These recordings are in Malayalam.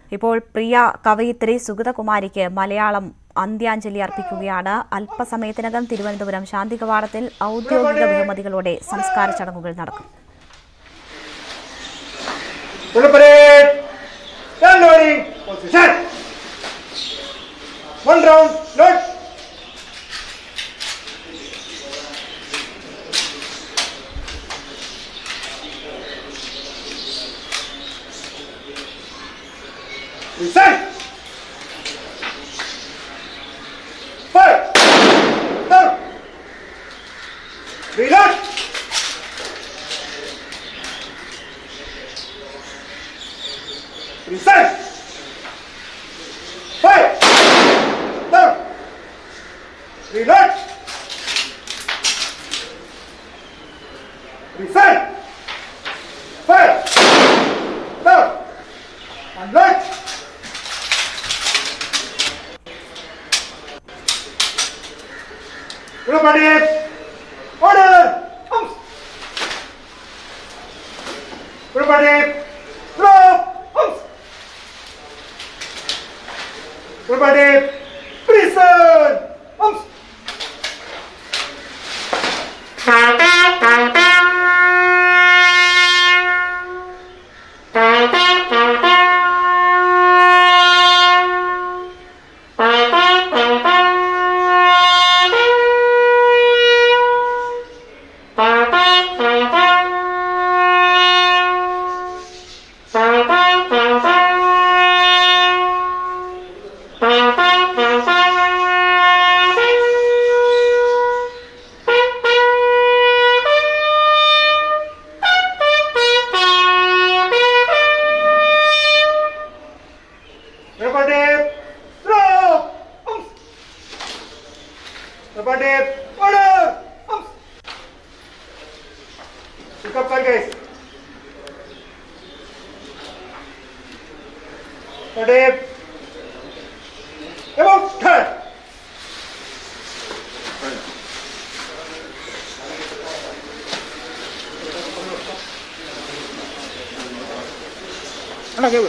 ഇപ്പോൾ പ്രിയ കവയിത്രി സുഗതകുമാരിക്ക് മലയാളം അന്ത്യാഞ്ജലി അർപ്പിക്കുകയാണ്. അല്പസമയത്തിനകം തിരുവനന്തപുരം ശാന്തി കവാടത്തിൽ ഔദ്യോഗിക ബഹുമതികളോടെ സംസ്കാര ചടങ്ങുകൾ നടക്കും. Reset! Fire! Down! Reload! Reset! Fire! Down! Reload! Reset! Fire! Down! Unload! Everybody, order! Everybody, drop! Everybody, prison! Everybody, drop! Everybody, order! Pick up, guys. Everybody, about turn. Okay.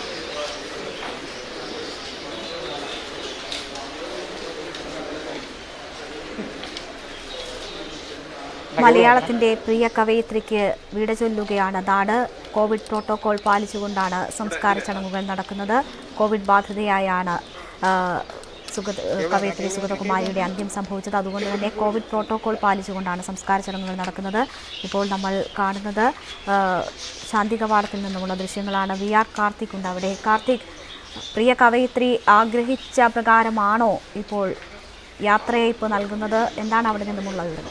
മലയാളത്തിന്റെ പ്രിയ കവയിത്രിക്ക് വിട ചൊല്ലുകയാണ് നാട്. കോവിഡ് പ്രോട്ടോകോൾ പാലിച്ചുകൊണ്ടാണ് സംസ്കാര ചടങ്ങുകൾ നടക്കുന്നത്. കോവിഡ് ബാധിതയായാണ് കവയിത്രി സുഗതകുമാരിയുടെ അന്ത്യം സംഭവിച്ചത്. അതുകൊണ്ട് തന്നെ കോവിഡ് പ്രോട്ടോകോൾ പാലിച്ചുകൊണ്ടാണ് സംസ്കാര ചടങ്ങുകൾ നടക്കുന്നത്. ഇപ്പോൾ നമ്മൾ കാണുന്നത് ശാന്തി കവാടത്തിൽ നിന്നുമുള്ള ദൃശ്യങ്ങളാണ്. വി ആർ കാർത്തിക് ഉണ്ട് അവിടെ. കാർത്തിക്, പ്രിയ കവയിത്രി ആഗ്രഹിച്ച പ്രകാരമാണോ ഇപ്പോൾ യാത്രയയപ്പ് നൽകുന്നത്? എന്താണ് അവിടെ നിന്നുമുള്ള വിവരം?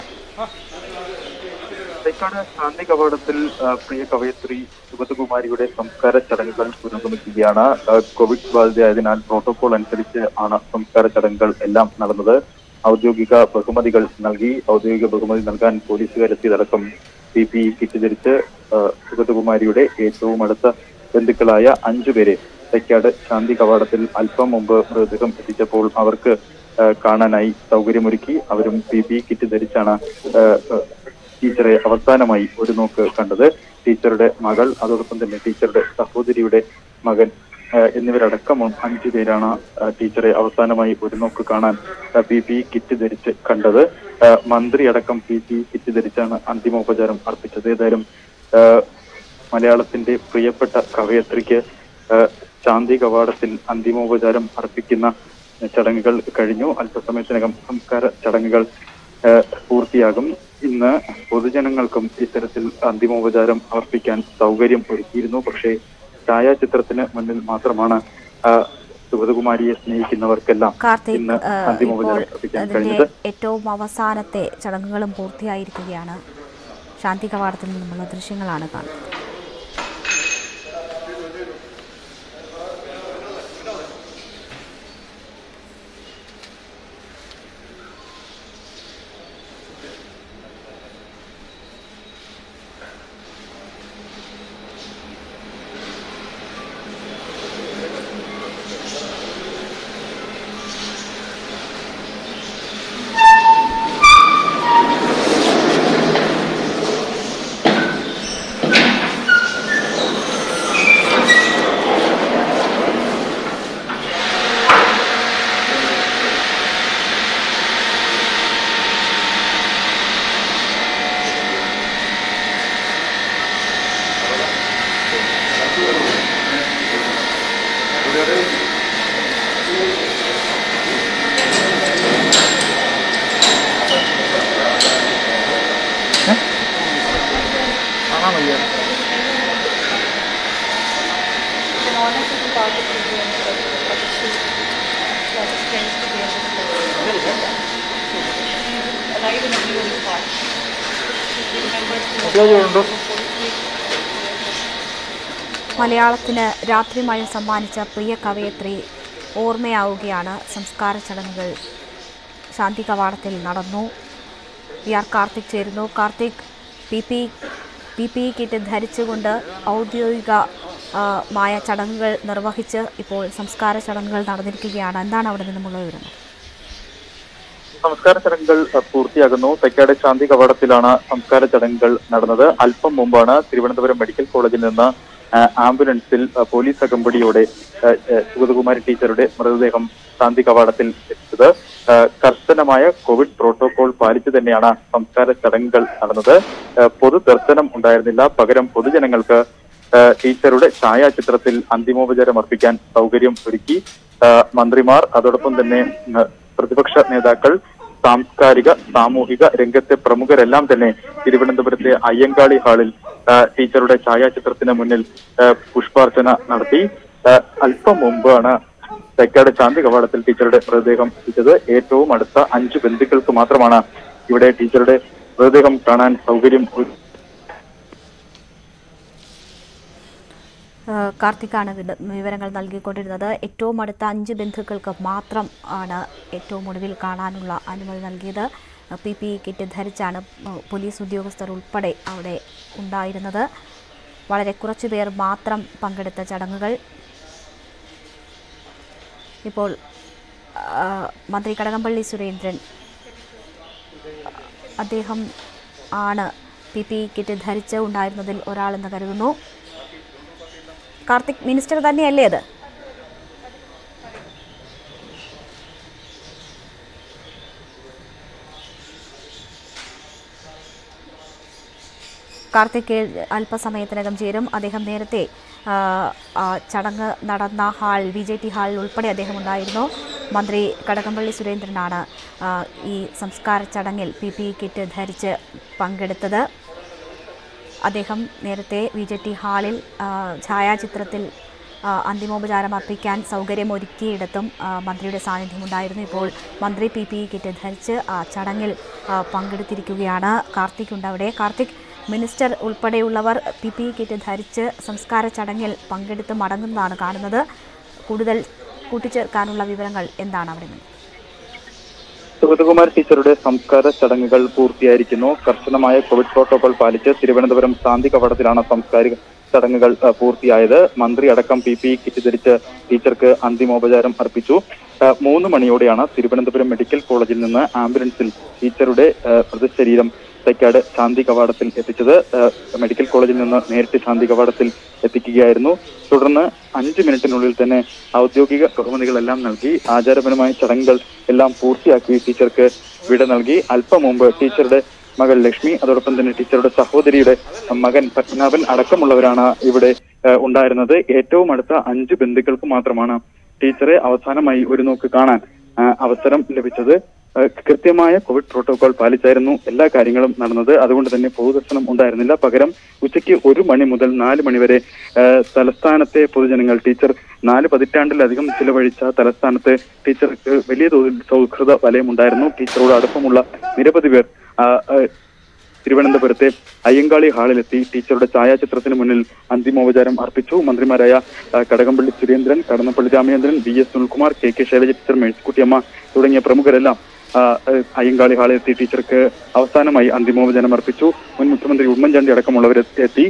ശാന്തി കവാടത്തിൽ പ്രിയ കവയിത്രി സുഗതകുമാരിയുടെ സംസ്കാര ചടങ്ങുകൾ പുരോഗമിക്കുകയാണ്. കോവിഡ് ബാധിതയായതിനാൽ പ്രോട്ടോകോൾ അനുസരിച്ച് ആണ് സംസ്കാര ചടങ്ങുകൾ എല്ലാം നടന്നത്. ഔദ്യോഗിക ബഹുമതികൾ നൽകി. ഔദ്യോഗിക ബഹുമതി നൽകാൻ പോലീസുകാരെത്തിയതടക്കം PPE കിറ്റ് ധരിച്ച് സുഗതകുമാരിയുടെ ഏറ്റവും അടുത്ത ബന്ധുക്കളായ 5 പേരെ തൈക്കാട് ശാന്തി കവാടത്തിൽ അല്പം മുമ്പ് മൃതദേഹം എത്തിച്ചപ്പോൾ അവർക്ക് കാണാനായി സൗകര്യമൊരുക്കി. അവരും PPE കിറ്റ് ധരിച്ചാണ് ടീച്ചറെ അവസാനമായി ഒരു നോക്ക് കണ്ടത്. ടീച്ചറുടെ മകൾ, അതോടൊപ്പം തന്നെ ടീച്ചറുടെ സഹോദരിയുടെ മകൻ എന്നിവരടക്കം 5 പേരാണ് ടീച്ചറെ അവസാനമായി ഒരു നോക്ക് കാണാൻ PPE കിറ്റ് ധരിച്ച് കണ്ടത്. മന്ത്രി അടക്കം PPE കിറ്റ് ധരിച്ചാണ് അന്തിമോപചാരം അർപ്പിച്ചത്. ഏതായാലും മലയാളത്തിന്റെ പ്രിയപ്പെട്ട കവയത്രിക്ക് ശാന്തി കവാടത്തിൽ അന്തിമോപചാരം അർപ്പിക്കുന്ന ചടങ്ങുകൾ കഴിഞ്ഞു. അല്പസമയത്തിനകം സംസ്കാര ചടങ്ങുകൾ പൂർത്തിയാകും. ഇന്ന് പൊതുജനങ്ങൾക്കും ഇത്തരത്തിൽ അന്തിമോപചാരം അർപ്പിക്കാൻ സൗകര്യം ഒരുക്കിയിരുന്നു. പക്ഷേ ഛായാചിത്രത്തിന് മുന്നിൽ മാത്രമാണ് സുഗതകുമാരിയെ സ്നേഹിക്കുന്നവർക്കെല്ലാം ഇന്ന് അന്തിമോപചാരം അർപ്പിക്കാൻ കഴിഞ്ഞത്. ഏറ്റവും അവസാനത്തെ ചടങ്ങുകളും പൂർത്തിയായിരിക്കുകയാണ്. ശാന്തി കവാടത്തിൽ നിന്നുള്ള ദൃശ്യങ്ങളാണ് കാണുന്നത്. മലയാളത്തിന് രാത്രിമഴ സമ്മാനിച്ച പ്രിയ കവയത്രി ഓർമ്മയാവുകയാണ്. സംസ്കാര ചടങ്ങുകൾ ശാന്തി കവാടത്തിൽ നടന്നു. ആർ കാർത്തിക് ചേരുന്നു. കാർത്തിക്, PPE കിറ്റ് ധരിച്ചുകൊണ്ട് ഔദ്യോഗികമായ ചടങ്ങുകൾ നിർവഹിച്ച് ഇപ്പോൾ സംസ്കാര ചടങ്ങുകൾ നടന്നിരിക്കുകയാണ്. എന്താണ് അവിടെ നിന്നുമുള്ള വിവരങ്ങൾ? സംസ്കാര ചടങ്ങുകൾ പൂർത്തിയാകുന്നു. തെക്കാട് ശാന്തി കവാടത്തിലാണ് സംസ്കാര ചടങ്ങുകൾ നടന്നത്. അല്പം മുമ്പാണ് തിരുവനന്തപുരം മെഡിക്കൽ കോളേജിൽ നിന്ന് ആംബുലൻസിൽ പോലീസ് അകമ്പടിയോടെ സുഗതകുമാരി ടീച്ചറുടെ മൃതദേഹം ശാന്തി കവാടത്തിൽ എത്തിച്ചത്. കർശനമായ കോവിഡ് പ്രോട്ടോകോൾ പാലിച്ചു തന്നെയാണ് സംസ്കാര ചടങ്ങുകൾ നടന്നത്. പൊതു ദർശനം ഉണ്ടായിരുന്നില്ല. പകരം പൊതുജനങ്ങൾക്ക് ടീച്ചറുടെ ഛായാചിത്രത്തിൽ അന്തിമോപചാരം അർപ്പിക്കാൻ സൗകര്യം ഒരുക്കി. മന്ത്രിമാർ, അതോടൊപ്പം തന്നെ പ്രതിപക്ഷ നേതാക്കൾ, സാംസ്കാരിക സാമൂഹിക രംഗത്തെ പ്രമുഖരെല്ലാം തന്നെ തിരുവനന്തപുരത്തെ അയ്യങ്കാളി ഹാളിൽ ടീച്ചറുടെ ഛായാചിത്രത്തിന് മുന്നിൽ പുഷ്പാർച്ചന നടത്തി. അല്പം മുമ്പാണ് തെക്കാട് ശാന്തി കവാടത്തിൽ ടീച്ചറുടെ മൃതദേഹം എത്തിച്ചത്. ഏറ്റവും അടുത്ത 5 ബന്ധുക്കൾക്ക് മാത്രമാണ് ഇവിടെ ടീച്ചറുടെ മൃതദേഹം കാണാൻ സൗകര്യം. കാർത്തിക്കാണ് വിവരങ്ങൾ നൽകിക്കൊണ്ടിരുന്നത്. ഏറ്റവും അടുത്ത 5 ബന്ധുക്കൾക്ക് മാത്രം ആണ് ഏറ്റവും ഒടുവിൽ കാണാനുള്ള അനുമതി നൽകിയത്. PPE കിറ്റ് ധരിച്ചാണ് പോലീസ് ഉദ്യോഗസ്ഥർ ഉൾപ്പെടെ അവിടെ ഉണ്ടായിരുന്നത്. വളരെ കുറച്ചു പേർ മാത്രം പങ്കെടുത്ത ചടങ്ങുകൾ. ഇപ്പോൾ മന്ത്രി കടകംപള്ളി സുരേന്ദ്രൻ അദ്ദേഹം ആണ് PPE കിറ്റ് ധരിച്ച് ഉണ്ടായിരുന്നതിൽ ഒരാളെന്ന് കരുതുന്നു. കാർത്തിക്, മിനിസ്റ്റർ തന്നെയല്ലേ അത്? കാർത്തിക് അല്പസമയത്തിനകം ചേരും. അദ്ദേഹം നേരത്തെ ചടങ്ങ് നടന്ന ഹാൾ VJT ഹാളിൽ ഉൾപ്പെടെ അദ്ദേഹം ഉണ്ടായിരുന്നു. മന്ത്രി കടകംപള്ളി സുരേന്ദ്രനാണ് ഈ സംസ്കാര ചടങ്ങിൽ PPE കിറ്റ് ധരിച്ച് പങ്കെടുത്തത്. അദ്ദേഹം നേരത്തെ VJT ഹാളിൽ ഛായാചിത്രത്തിൽ അന്തിമോപചാരം അർപ്പിക്കാൻ സൗകര്യമൊരുക്കിയിടത്തും മന്ത്രിയുടെ സാന്നിധ്യമുണ്ടായിരുന്നു. ഇപ്പോൾ മന്ത്രി PPE കിറ്റ് ധരിച്ച് ചടങ്ങിൽ പങ്കെടുത്തിരിക്കുകയാണ്. കാർത്തിക് ഉണ്ട് അവിടെ. കാർത്തിക്, മിനിസ്റ്റർ ഉൾപ്പെടെയുള്ളവർ PPE കിറ്റ് ധരിച്ച് സംസ്കാര ചടങ്ങിൽ പങ്കെടുത്ത് മടങ്ങുന്നതാണ് കാണുന്നത്. കൂടുതൽ കൂട്ടിച്ചേർക്കാനുള്ള വിവരങ്ങൾ എന്താണ് അവിടെ നിന്ന്? സുഗതകുമാരി ടീച്ചറുടെ സംസ്കാര ചടങ്ങുകൾ പൂർത്തിയായിരിക്കുന്നു. കർശനമായ കോവിഡ് പ്രോട്ടോകോൾ പാലിച്ച് തിരുവനന്തപുരം ശാന്തി കവാടത്തിലാണ് സംസ്കാരിക ചടങ്ങുകൾ പൂർത്തിയായത്. മന്ത്രി അടക്കം PPE കിറ്റ് ധരിച്ച് ടീച്ചർക്ക് അന്തിമോപചാരം അർപ്പിച്ചു. 3 മണിയോടെയാണ് തിരുവനന്തപുരം മെഡിക്കൽ കോളേജിൽ നിന്ന് ആംബുലൻസിൽ ടീച്ചറുടെ മൃതശരീരം തെക്കാട് ശാന്തി കവാടത്തിൽ എത്തിച്ചത്. മെഡിക്കൽ കോളേജിൽ നിന്ന് നേരിട്ട് ശാന്തി കവാടത്തിൽ എത്തിക്കുകയായിരുന്നു. തുടർന്ന് 5 മിനിറ്റിനുള്ളിൽ തന്നെ ഔദ്യോഗിക ബഹുമതികളെല്ലാം നൽകി ആചാരപരമായ ചടങ്ങുകൾ എല്ലാം പൂർത്തിയാക്കി ടീച്ചർക്ക് വിട നൽകി. അല്പം മുമ്പ് ടീച്ചറുടെ മകൾ ലക്ഷ്മി, അതോടൊപ്പം തന്നെ ടീച്ചറുടെ സഹോദരിയുടെ മകൻ പത്മനാഭൻ അടക്കമുള്ളവരാണ് ഇവിടെ ഉണ്ടായിരുന്നത്. ഏറ്റവും അടുത്ത 5 ബന്ധുക്കൾക്ക് മാത്രമാണ് ടീച്ചറെ അവസാനമായി ഒരു നോക്ക് കാണാൻ അവസരം ലഭിച്ചത്. കൃത്യമായ കോവിഡ് പ്രോട്ടോകോൾ പാലിച്ചായിരുന്നു എല്ലാ കാര്യങ്ങളും നടന്നത്. അതുകൊണ്ട് തന്നെ പൊതുദർശനം ഉണ്ടായിരുന്നില്ല. പകരം ഉച്ചയ്ക്ക് 1 മണി മുതൽ 4 മണി വരെ തലസ്ഥാനത്തെ പൊതുജനങ്ങൾ, ടീച്ചർ 4 പതിറ്റാണ്ടിലധികം ചിലവഴിച്ച തലസ്ഥാനത്ത് ടീച്ചർക്ക് വലിയ തോതിൽ സൗഹൃദ വലയമുണ്ടായിരുന്നു. ടീച്ചറോട് അടുപ്പമുള്ള നിരവധി പേർ തിരുവനന്തപുരത്തെ അയ്യങ്കാളി ഹാളിലെത്തി ടീച്ചറുടെ ഛായാചിത്രത്തിന് മുന്നിൽ അന്തിമോപചാരം അർപ്പിച്ചു. മന്ത്രിമാരായ Kadakampally Surendran, Kadannappally Ramachandran, VS Sunilkumar, KK Shailaja teacher, Mercykuttyamma തുടങ്ങിയ പ്രമുഖരെല്ലാം അയ്യങ്കാളി ഹാളിലെത്തി ടീച്ചർക്ക് അവസാനമായി അന്തിമോപചാരം അർപ്പിച്ചു. മുൻ മുഖ്യമന്ത്രി ഉമ്മൻചാണ്ടി അടക്കമുള്ളവരെത്തി.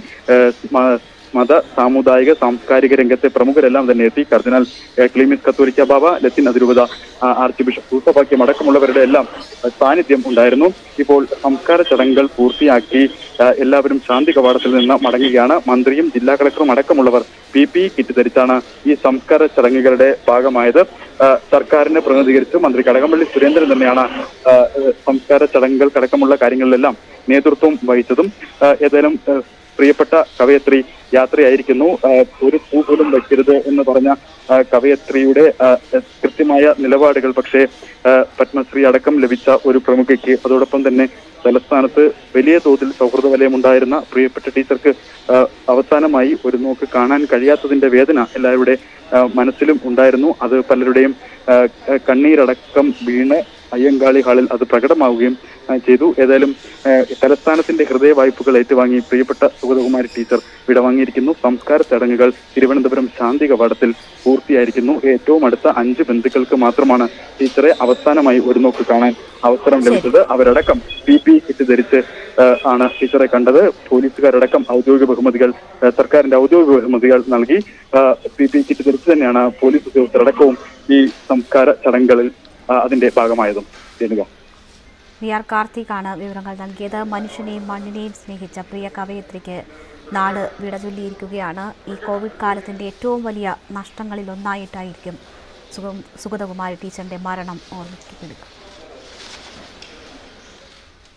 മത, സാമുദായിക, സാംസ്കാരിക രംഗത്തെ പ്രമുഖരെല്ലാം തന്നെ എത്തി. കർദിനാൾ ക്ലീമിസ് കത്തോലിക്ക ബാബ, ലത്തീൻ അതിരൂപത ആർച്ച് ബിഷപ്പ് സൂസപാക്യം അടക്കമുള്ളവരുടെ എല്ലാം സാന്നിധ്യം ഉണ്ടായിരുന്നു. ഇപ്പോൾ സംസ്കാര ചടങ്ങുകൾ പൂർത്തിയാക്കി എല്ലാവരും ശാന്തി കവാടത്തിൽ നിന്ന് മടങ്ങുകയാണ്. മന്ത്രിയും ജില്ലാ കളക്ടറും അടക്കമുള്ളവർ PPE കിറ്റ് ധരിച്ചാണ് ഈ സംസ്കാര ചടങ്ങുകളുടെ ഭാഗമായത്. സർക്കാരിനെ പ്രതിനിധീകരിച്ച് മന്ത്രി കടകംപള്ളി സുരേന്ദ്രൻ തന്നെയാണ് സംസ്കാര ചടങ്ങുകൾക്കടക്കമുള്ള കാര്യങ്ങളിലെല്ലാം നേതൃത്വം വഹിച്ചതും. ഏതായാലും പ്രിയപ്പെട്ട കവയത്രി യാത്രയായിരിക്കുന്നു. ഒരു പൂ പോലും വയ്ക്കരുത് എന്ന് പറഞ്ഞ കവയത്രിയുടെ കൃത്യമായ നിലപാടുകൾ പക്ഷേ പത്മശ്രീ അടക്കം ലഭിച്ച ഒരു പ്രമുഖയ്ക്ക്, അതോടൊപ്പം തന്നെ തലസ്ഥാനത്ത് വലിയ തോതിൽ സൗഹൃദ വലയമുണ്ടായിരുന്ന പ്രിയപ്പെട്ട ടീച്ചർക്ക് അവസാനമായി ഒരു നോക്ക് കാണാൻ കഴിയാത്തതിന്റെ വേദന എല്ലാവരുടെ മനസ്സിലും ഉണ്ടായിരുന്നു. അത് പലരുടെയും കണ്ണീരടക്കം വീണ് അയ്യങ്കാളി ഹാളിൽ അത് പ്രകടമാവുകയും ചെയ്തു. ഏതായാലും തലസ്ഥാനത്തിന്റെ ഹൃദയ വായ്പകൾ ഏറ്റുവാങ്ങി പ്രിയപ്പെട്ട സുഗതകുമാരി ടീച്ചർ വിടവാങ്ങിയിരിക്കുന്നു. സംസ്കാര ചടങ്ങുകൾ തിരുവനന്തപുരം ശാന്തി കവാടത്തിൽ പൂർത്തിയായിരിക്കുന്നു. ഏറ്റവും അടുത്ത 5 ബന്ധുക്കൾക്ക് മാത്രമാണ് ടീച്ചറെ അവസാനമായി ഒരു നോക്ക് കാണാൻ അവസരം ലഭിച്ചത്. അവരടക്കം PPE കിറ്റ് ധരിച്ച് ആണ് ടീച്ചറെ കണ്ടത്. പോലീസുകാരടക്കം ഔദ്യോഗിക ബഹുമതികൾ, സർക്കാരിന്റെ ഔദ്യോഗിക ബഹുമതികൾ നൽകി. PPE കിറ്റ് ധരിച്ച് തന്നെയാണ് പോലീസ് ഉദ്യോഗസ്ഥരടക്കവും ഈ സംസ്കാര ചടങ്ങുകളിൽ അതിന്റെ ഭാഗമായതും. VR കാർത്തികാണ് വിവരങ്ങൾ നൽകിയത്. മനുഷ്യനെയും മണ്ണിനെയും സ്നേഹിച്ച പ്രിയ കവയത്രിക്ക് നാട് വിട ചൊല്ലിയിരിക്കുകയാണ്. ഈ കോവിഡ് കാലത്തിൻ്റെ ഏറ്റവും വലിയ നഷ്ടങ്ങളിലൊന്നായിട്ടായിരിക്കും സുഗതകുമാരി ടീച്ചറിൻ്റെ മരണം ഓർമ്മിക്കപ്പെടുക.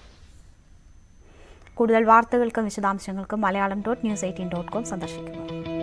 കൂടുതൽ വാർത്തകൾക്കും വിശദാംശങ്ങൾക്കും Malayalam.news18.com സന്ദർശിക്കുക.